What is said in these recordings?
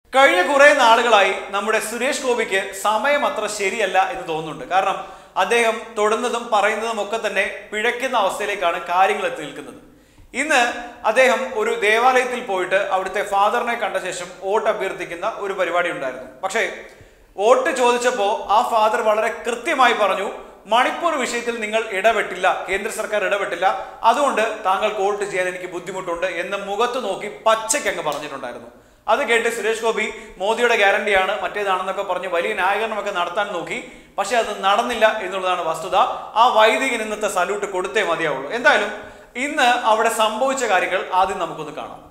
കഴിഞ്ഞ കുറെ നാളുകളായി നമ്മുടെ സുരേഷ് ഗോപിക്ക് സമയം അത്ര ശരിയല്ല എന്ന് തോന്നുന്നുണ്ട്. കാരണം അദ്ദേഹം തൊടുന്നതും പറയുന്നതും ഒക്കെ തന്നെ പിഴയ്ക്കുന്ന അവസ്ഥയിലേക്കാണ് കാര്യങ്ങൾ എത്തി നിൽക്കുന്നത്. ഇന്ന് അദ്ദേഹം ഒരു ദേവാലയത്തിൽ പോയിട്ട് അവിടുത്തെ ഫാദറിനെ കണ്ട ശേഷം വോട്ട് അഭ്യർത്ഥിക്കുന്ന ഒരു പരിപാടി ഉണ്ടായിരുന്നു. പക്ഷേ വോട്ട് ചോദിച്ചപ്പോൾ ആ ഫാദർ വളരെ കൃത്യമായി പറഞ്ഞു, മണിപ്പൂർ വിഷയത്തിൽ നിങ്ങൾ ഇടപെട്ടില്ല, കേന്ദ്ര സർക്കാർ ഇടപെട്ടില്ല, അതുകൊണ്ട് താങ്കൾക്ക് വോട്ട് ചെയ്യാൻ എനിക്ക് ബുദ്ധിമുട്ടുണ്ട് എന്ന് മുഖത്ത് നോക്കി പച്ചയ്ക്ക് അങ്ങ് പറഞ്ഞിട്ടുണ്ടായിരുന്നു. അത് കേട്ട് സുരേഷ് ഗോപി മോദിയുടെ ഗ്യാരണ്ടിയാണ് മറ്റേതാണെന്നൊക്കെ പറഞ്ഞ് വലിയ ന്യായീകരണമൊക്കെ നടത്താൻ നോക്കി. പക്ഷെ അത് നടന്നില്ല എന്നുള്ളതാണ് വസ്തുത. ആ വൈദികൻ ഇന്നത്തെ സല്യൂട്ട് കൊടുത്തേ മതിയാവുള്ളൂ. എന്തായാലും ഇന്ന് അവിടെ സംഭവിച്ച കാര്യങ്ങൾ ആദ്യം നമുക്കൊന്ന് കാണാം.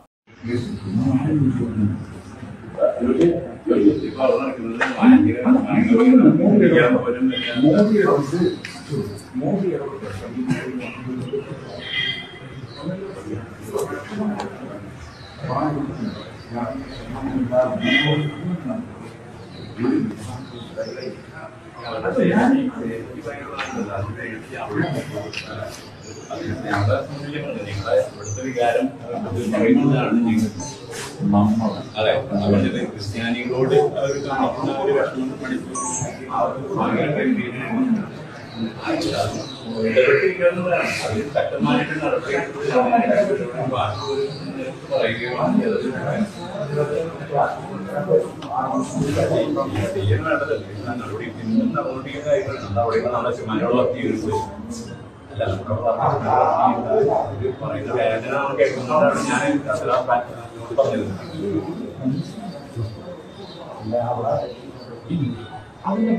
അതെ, അവരുടെ ക്രിസ്ത്യാനികളോട് അവർ കാണിക്കുന്ന ഒരു വിഷമം ഇടപെട്ടിരിക്കുന്നതാണ്. അതിൽ ശക്തമായിട്ട് പറയുന്ന വേദന കേൾക്കുന്നതാണ് ഞാൻ പറഞ്ഞത്. അതിന്റെ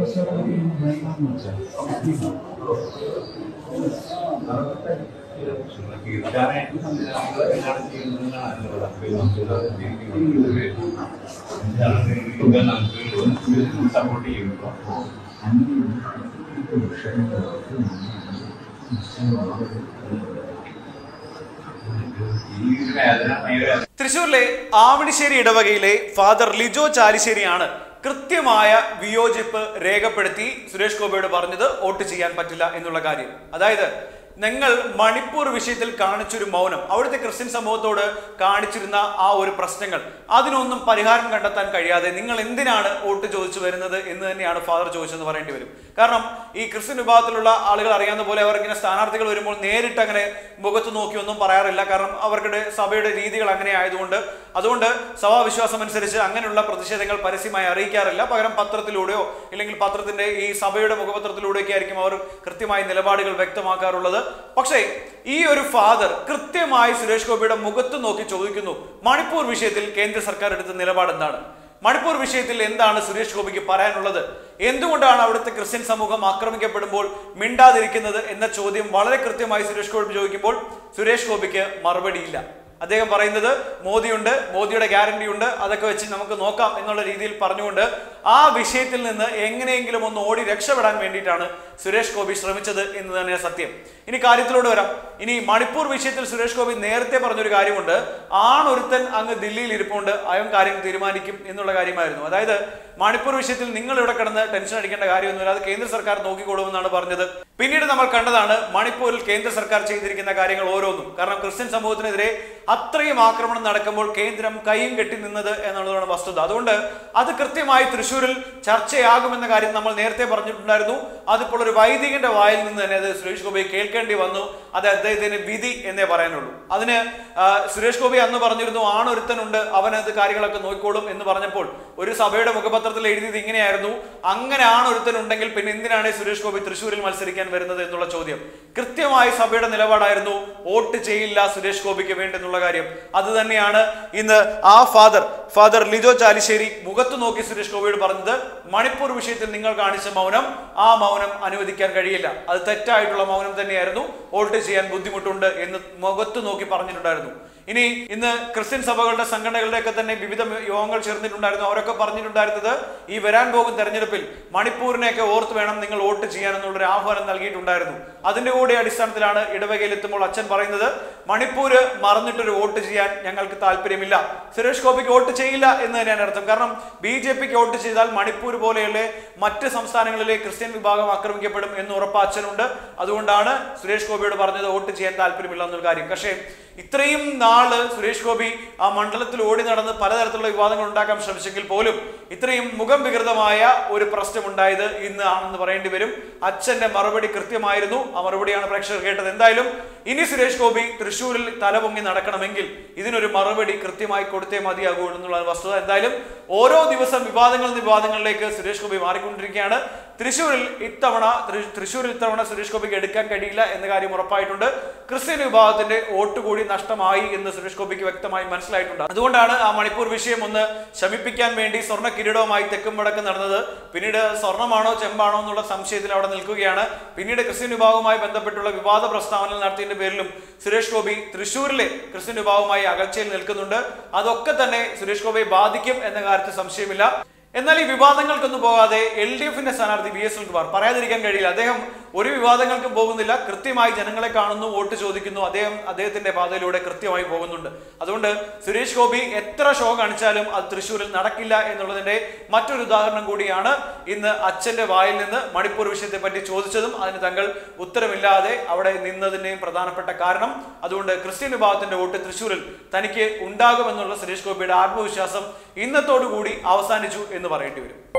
സപ്പോർട്ട് ചെയ്യുമ്പോൾ തൃശൂരിലെ ആവണിശ്ശേരി ഇടവകയിലെ ഫാദർ ലിജോ ചാലിശ്ശേരിയാണ് കൃത്യമായ വിയോജിപ്പ് രേഖപ്പെടുത്തി സുരേഷ് ഗോപിയോട് പറഞ്ഞത് വോട്ട് ചെയ്യാൻ പറ്റില്ല എന്നുള്ള കാര്യം. അതായത് നിങ്ങൾ മണിപ്പൂർ വിഷയത്തിൽ കാണിച്ചൊരു മൗനം, അവിടുത്തെ ക്രിസ്ത്യൻ സമൂഹത്തോട് കാണിച്ചിരുന്ന ആ ഒരു പ്രശ്നങ്ങൾ, അതിനൊന്നും പരിഹാരം കണ്ടെത്താൻ കഴിയാതെ നിങ്ങൾ എന്തിനാണ് വോട്ട് ചോദിച്ചു വരുന്നത് എന്ന് തന്നെയാണ് ഫാദർ ചോദിച്ചതെന്ന് പറയേണ്ടി വരും. കാരണം ഈ ക്രിസ്ത്യൻ വിഭാഗത്തിലുള്ള ആളുകൾ അറിയാവുന്ന പോലെ അവർക്കിങ്ങനെ സ്ഥാനാർത്ഥികൾ വരുമ്പോൾ നേരിട്ട് അങ്ങനെ മുഖത്ത് നോക്കിയൊന്നും പറയാറില്ല. കാരണം അവരുടെ സഭയുടെ രീതികൾ അങ്ങനെ ആയതുകൊണ്ട്, അതുകൊണ്ട് സഭാവിശ്വാസം അനുസരിച്ച് അങ്ങനെയുള്ള പ്രതിഷേധങ്ങൾ പരസ്യമായി അറിയിക്കാറില്ല. പകരം പത്രത്തിലൂടെയോ ഇല്ലെങ്കിൽ പത്രത്തിന്റെ ഈ സഭയുടെ മുഖപത്രത്തിലൂടെയൊക്കെ ആയിരിക്കും അവർ കൃത്യമായ നിലപാടുകൾ വ്യക്തമാക്കാറുള്ളത്. പക്ഷേ ഈ ഒരു ഫാദർ കൃത്യമായി സുരേഷ് ഗോപിയുടെ മുഖത്ത് നോക്കി ചോദിക്കുന്നു, മണിപ്പൂർ വിഷയത്തിൽ കേന്ദ്ര സർക്കാർ എടുത്ത നിലപാട് എന്താണ്? മണിപ്പൂർ വിഷയത്തിൽ എന്താണ് സുരേഷ് ഗോപിക്ക് പറയാനുള്ളത്? എന്തുകൊണ്ടാണ് അവിടുത്തെ ക്രിസ്ത്യൻ സമൂഹം ആക്രമിക്കപ്പെടുമ്പോൾ മിണ്ടാതിരിക്കുന്നത് എന്ന ചോദ്യം വളരെ കൃത്യമായി സുരേഷ് ഗോപി ചോദിക്കുമ്പോൾ സുരേഷ് ഗോപിക്ക് മറുപടിയില്ല. അദ്ദേഹം പറയുന്നത് മോദിയുണ്ട്, മോദിയുടെ ഗ്യാരണ്ടി ഉണ്ട്, അതൊക്കെ വെച്ച് നമുക്ക് നോക്കാം എന്നുള്ള രീതിയിൽ പറഞ്ഞുകൊണ്ട് ആ വിഷയത്തിൽ നിന്ന് എങ്ങനെയെങ്കിലും ഒന്ന് ഓടി രക്ഷപ്പെടാൻ വേണ്ടിയിട്ടാണ് സുരേഷ് ഗോപി ശ്രമിച്ചത് എന്ന് തന്നെയാണ് സത്യം. ഇനി കാര്യത്തിലൂടെ വരാം. ഇനി മണിപ്പൂർ വിഷയത്തിൽ സുരേഷ് ഗോപി നേരത്തെ പറഞ്ഞൊരു കാര്യമുണ്ട്, ആണൊരുത്തൻ അങ്ങ് ദില്ലിയിൽ ഇരിപ്പുണ്ട്, അയം കാര്യങ്ങൾ തീരുമാനിക്കും എന്നുള്ള കാര്യമായിരുന്നു. അതായത് മണിപ്പൂർ വിഷയത്തിൽ നിങ്ങൾ ഇവിടെ കിടന്ന് ടെൻഷൻ അടിക്കേണ്ട കാര്യമൊന്നുമില്ല, അത് കേന്ദ്ര സർക്കാർ നോക്കിക്കൊള്ളുമെന്നാണ് പറഞ്ഞത്. പിന്നീട് നമ്മൾ കണ്ടതാണ് മണിപ്പൂരിൽ കേന്ദ്ര സർക്കാർ ചെയ്തിരിക്കുന്ന കാര്യങ്ങൾ ഓരോന്നും. കാരണം ക്രിസ്ത്യൻ സമൂഹത്തിനെതിരെ അത്രയും ആക്രമണം നടക്കുമ്പോൾ കേന്ദ്രം കൈയും കെട്ടി നിന്നത് എന്നുള്ളതാണ് വസ്തുത. അതുകൊണ്ട് അത് കൃത്യമായി തൃശ്ശൂരിൽ ചർച്ചയാകുമെന്ന കാര്യം നമ്മൾ നേരത്തെ പറഞ്ഞിട്ടുണ്ടായിരുന്നു. അതിപ്പോൾ ഒരു വൈദികന്റെ വായിൽ നിന്ന് തന്നെ അത് സുരേഷ് ഗോപി കേൾക്കേണ്ടി വന്നു. അത് അദ്ദേഹത്തിന് വിധി എന്നേ പറയാനുള്ളൂ. അതിന് സുരേഷ് ഗോപി അന്ന് പറഞ്ഞിരുന്നു, ആണൊരുത്തനുണ്ട്, അവനത് കാര്യങ്ങളൊക്കെ നോക്കിക്കോളും എന്ന് പറഞ്ഞപ്പോൾ ഒരു സഭയുടെ മുഖപത്രത്തിൽ എഴുതിയത് ഇങ്ങനെയായിരുന്നു, അങ്ങനെ ആണൊരുത്തനുണ്ടെങ്കിൽ പിന്നെ എന്തിനാണ് സുരേഷ് ഗോപി തൃശ്ശൂരിൽ മത്സരിക്കാൻ വരുന്നത് എന്നുള്ള ചോദ്യം. കൃത്യമായി സഭയുടെ നിലപാടായിരുന്നു, വോട്ട് ചെയ്യില്ല സുരേഷ് ഗോപിക്ക് വേണ്ടെന്നുള്ള കാര്യം. അത് തന്നെയാണ് ഇന്ന് ആ ഫാദർ ലിജോ ചാലിശ്ശേരി മുഖത്ത് നോക്കി സുരേഷ് ഗോപിയോട് പറഞ്ഞത്. മണിപ്പൂർ വിഷയത്തിൽ നിങ്ങൾ കാണിച്ച മൗനം, ആ മൗനം അനുവദിക്കാൻ കഴിയില്ല, അത് തെറ്റായിട്ടുള്ള മൗനം തന്നെയായിരുന്നു, വോട്ട് ചെയ്യാൻ ബുദ്ധിമുട്ടുണ്ട് എന്ന് മുഖത്ത് നോക്കി പറഞ്ഞിട്ടുണ്ടായിരുന്നു. ഇനി ഇന്ന് ക്രിസ്ത്യൻ സഭകളുടെ സംഘടനകളുടെയൊക്കെ തന്നെ വിവിധ യോഗങ്ങൾ ചേർന്നിട്ടുണ്ടായിരുന്നു. അവരൊക്കെ പറഞ്ഞിട്ടുണ്ടായിരുന്നത് ഈ വരാൻ പോകുന്ന തെരഞ്ഞെടുപ്പിൽ മണിപ്പൂരിനെയൊക്കെ ഓർത്ത് വേണം നിങ്ങൾ വോട്ട് ചെയ്യാനെന്നുള്ളൊരു ആഹ്വാനം നൽകിയിട്ടുണ്ടായിരുന്നു. അതിന്റെ കൂടെ അടിസ്ഥാനത്തിലാണ് ഇടവകയിൽ എത്തുമ്പോൾ അച്ഛൻ പറയുന്നത്, മണിപ്പൂര് മറന്നിട്ടൊരു വോട്ട് ചെയ്യാൻ ഞങ്ങൾക്ക് താല്പര്യമില്ല, സുരേഷ് ഗോപിക്ക് വോട്ട് ചെയ്യില്ല എന്ന് തന്നെയാണ് അർത്ഥം. കാരണം BJPക്ക് വോട്ട് ചെയ്താൽ മണിപ്പൂർ പോലെയുള്ള മറ്റ് സംസ്ഥാനങ്ങളിലെ ക്രിസ്ത്യൻ വിഭാഗം ആക്രമിക്കപ്പെടും എന്ന് ഉറപ്പ് അച്ഛനുണ്ട്. അതുകൊണ്ടാണ് സുരേഷ് ഗോപിയോട് പറഞ്ഞത് വോട്ട് ചെയ്യാൻ താല്പര്യമില്ല എന്നൊരു കാര്യം. പക്ഷേ ഇത്രയും നാള് സുരേഷ് ഗോപി ആ മണ്ഡലത്തിൽ ഓടി നടന്ന് പലതരത്തിലുള്ള വിവാദങ്ങൾ ഉണ്ടാക്കാൻ ശ്രമിച്ചെങ്കിൽ പോലും ഇത്രയും മുഖം വികൃതമായ ഒരു പ്രശ്നം ഉണ്ടായത് ഇന്ന് ആണെന്ന് പറയേണ്ടി വരും. അച്ഛന്റെ മറുപടി കൃത്യമായിരുന്നു. ആ മറുപടിയാണ് പ്രേക്ഷകർ കേട്ടത്. എന്തായാലും ഇനി സുരേഷ് ഗോപി തൃശ്ശൂരിൽ തലപൊങ്ങി നടക്കണമെങ്കിൽ ഇതിനൊരു മറുപടി കൃത്യമായി കൊടുത്തേ മതിയാകൂ എന്നുള്ള വസ്തുത. എന്തായാലും ഓരോ ദിവസം വിവാദങ്ങളിൽ നിന്ന് വിവാദങ്ങളിലേക്ക് സുരേഷ് ഗോപി മാറിക്കൊണ്ടിരിക്കുകയാണ്. തൃശ്ശൂരിൽ ഇത്തവണ സുരേഷ് ഗോപിക്ക് എടുക്കാൻ കഴിയില്ല എന്ന കാര്യം ഉറപ്പായിട്ടുണ്ട്. ക്രിസ്ത്യൻ വിഭാഗത്തിന്റെ വോട്ട് കൂടി നഷ്ടമായി എന്ന് സുരേഷ് ഗോപിക്ക് വ്യക്തമായി മനസ്സിലായിട്ടുണ്ട്. അതുകൊണ്ടാണ് ആ മണിപ്പൂർ വിഷയം ഒന്ന് ശമിപ്പിക്കാൻ വേണ്ടി സ്വർണ്ണ കിരീടവുമായി തെക്കും വടക്കും നടന്നത്. പിന്നീട് സ്വർണ്ണമാണോ ചെമ്പാണോ എന്നുള്ള സംശയത്തിൽ അവിടെ നിൽക്കുകയാണ്. പിന്നീട് ക്രിസ്ത്യൻ വിഭാഗവുമായി ബന്ധപ്പെട്ടുള്ള വിവാദ പ്രസ്താവനകൾ നടത്തിയതിന്റെ പേരിലും സുരേഷ് ഗോപി തൃശ്ശൂരിലെ ക്രിസ്ത്യൻ വിഭാഗവുമായി അകൽച്ചയിൽ നിൽക്കുന്നുണ്ട്. അതൊക്കെ തന്നെ സുരേഷ് ഗോപിയെ ബാധിക്കും എന്ന കാര്യത്തിൽ സംശയമില്ല. എന്നാൽ ഈ വിവാദങ്ങൾക്കൊന്നും പോകാതെ LDFന്റെ സ്ഥാനാർത്ഥി VS സുനിൽകുമാർ പറയാതിരിക്കാൻ കഴിയില്ല. അദ്ദേഹം ഒരു വിവാദങ്ങൾക്കും പോകുന്നില്ല. കൃത്യമായി ജനങ്ങളെ കാണുന്നു, വോട്ട് ചോദിക്കുന്നു. അദ്ദേഹത്തിന്റെ പാതയിലൂടെ കൃത്യമായി പോകുന്നുണ്ട്. അതുകൊണ്ട് സുരേഷ് ഗോപി എത്ര ഷോ കാണിച്ചാലും അത് തൃശ്ശൂരിൽ നടക്കില്ല എന്നുള്ളതിന്റെ മറ്റൊരു ഉദാഹരണം കൂടിയാണ് ഇന്ന് അച്ഛന്റെ വായിൽ നിന്ന് മണിപ്പൂർ വിഷയത്തെ പറ്റി ചോദിച്ചതും അതിന് തങ്ങൾ ഉത്തരമില്ലാതെ അവിടെ നിന്നതിന്റെയും പ്രധാനപ്പെട്ട കാരണം. അതുകൊണ്ട് ക്രിസ്ത്യൻ വിഭാഗത്തിന്റെ വോട്ട് തൃശ്ശൂരിൽ തനിക്ക് ഉണ്ടാകുമെന്നുള്ള സുരേഷ് ഗോപിയുടെ ആത്മവിശ്വാസം ഇന്നത്തോടുകൂടി അവസാനിച്ചു എന്ന് പറയേണ്ടി വരും.